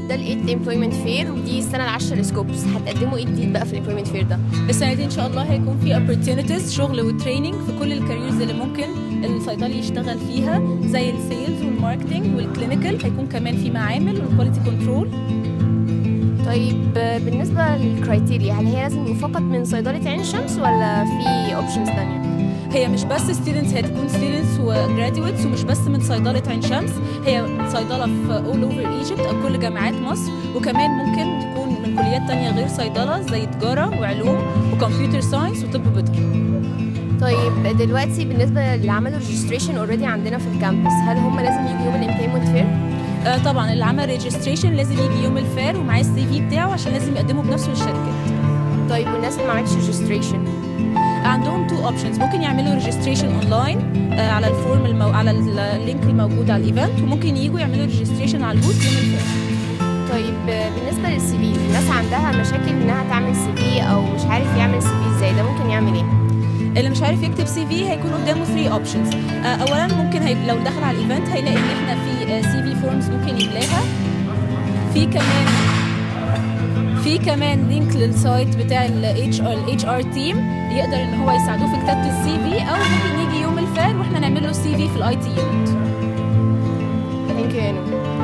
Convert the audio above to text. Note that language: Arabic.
ده ال8 امبلويمنت فير ودي السنه ال10 لسكوبس، هتقدموا ايه جديد بقى في الامبلويمنت فير ده؟ السنه دي ان شاء الله هيكون في opportunities شغل وتريننج في كل الكاريرز اللي ممكن الصيدلي يشتغل فيها، زي السيلز والماركتنج والكلينيكال، هيكون كمان في معامل والكواليتي كنترول. طيب بالنسبه للكرايتيريا، هل هي لازم فقط من صيدله عين شمس ولا في اوبشنز ثانيه؟ هي مش بس ستودنتس، هي تكون ستودنتس وجراديويتس، ومش بس من صيدله عين شمس، هي صيدله في اول اوفر ايجيبت او كل جامعات مصر، وكمان ممكن تكون من كليات تانية غير صيدله زي تجاره وعلوم وكمبيوتر ساينس وطب بيطري. طيب دلوقتي بالنسبه اللي عملوا ريجستريشن اوريدي عندنا في الكامبس، هل هم لازم يجوا يوم الامبلويمنت فير؟ طبعا اللي عمل ريجستريشن لازم يجي يوم الفير ومعاه السي في بتاعه عشان لازم يقدمه بنفسه للشركات. طيب والناس اللي ما عملتش ريجستريشن؟ عندهم تو اوبشنز، ممكن يعملوا ريجستريشن اونلاين على الفورم على اللينك الموجود على الايفنت، وممكن يجوا يعملوا ريجستريشن على البوث يوم الفير. طيب بالنسبه للسي في، الناس عندها مشاكل انها تعمل سي في او مش عارف يعمل سي في ازاي، ده ممكن يعمل ايه؟ اللي مش عارف يكتب سي في هيكون قدامه 3 اوبشنز. اولا ممكن لو دخل على الايفنت هيلاقي ان احنا في سي في فورمز ممكن يملاها، في كمان لينك للسايت بتاع الاتش ار تيم يقدر ان هو يساعدوه في كتابه السي في، او ممكن يجي يوم الفير واحنا نعمل له سي في في الاي تي يونت. ثانك يو.